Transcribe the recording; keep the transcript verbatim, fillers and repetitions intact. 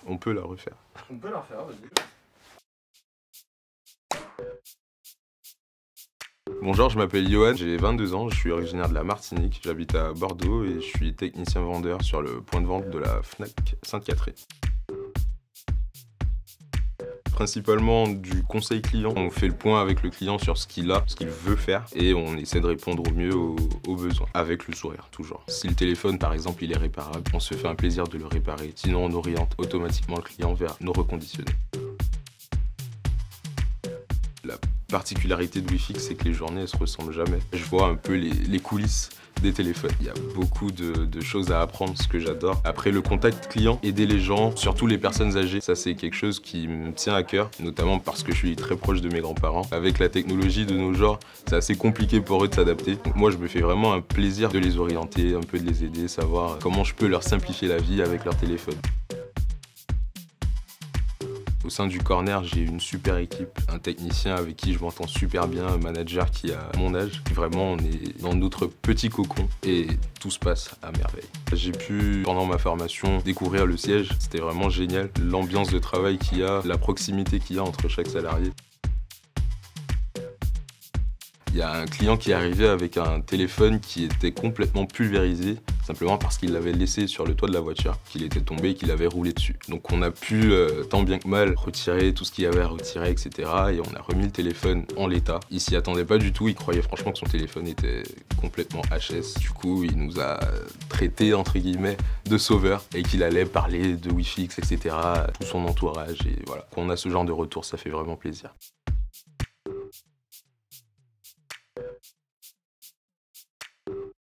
On peut la refaire. On peut la refaire, vas-y. Bonjour, je m'appelle Johan, j'ai vingt-deux ans, je suis originaire de la Martinique, j'habite à Bordeaux et je suis technicien vendeur sur le point de vente de la Fnac Sainte-Catherine. Principalement du conseil client, on fait le point avec le client sur ce qu'il a, ce qu'il veut faire et on essaie de répondre au mieux aux, aux besoins, avec le sourire toujours. Si le téléphone par exemple il est réparable, on se fait un plaisir de le réparer, sinon on oriente automatiquement le client vers nos reconditionnés. La particularité de Wi-Fi, c'est que les journées elles se ressemblent jamais. Je vois un peu les, les coulisses des téléphones. Il y a beaucoup de, de choses à apprendre, ce que j'adore. Après, le contact client, aider les gens, surtout les personnes âgées, ça c'est quelque chose qui me tient à cœur, notamment parce que je suis très proche de mes grands-parents. Avec la technologie de nos jours, c'est assez compliqué pour eux de s'adapter. Donc moi, je me fais vraiment un plaisir de les orienter, un peu de les aider, savoir comment je peux leur simplifier la vie avec leur téléphone. Au sein du corner, j'ai une super équipe, un technicien avec qui je m'entends super bien, un manager qui a mon âge. Vraiment, on est dans notre petit cocon et tout se passe à merveille. J'ai pu, pendant ma formation, découvrir le siège. C'était vraiment génial. L'ambiance de travail qu'il y a, la proximité qu'il y a entre chaque salarié. Il y a un client qui est arrivé avec un téléphone qui était complètement pulvérisé, simplement parce qu'il l'avait laissé sur le toit de la voiture, qu'il était tombé et qu'il avait roulé dessus. Donc on a pu, euh, tant bien que mal, retirer tout ce qu'il y avait à retirer, et cetera. Et on a remis le téléphone en l'état. Il s'y attendait pas du tout, il croyait franchement que son téléphone était complètement H S. Du coup, il nous a traité, entre guillemets, de sauveur et qu'il allait parler de Wi-Fi, et cetera à tout son entourage. Et voilà, quand on a ce genre de retour, ça fait vraiment plaisir.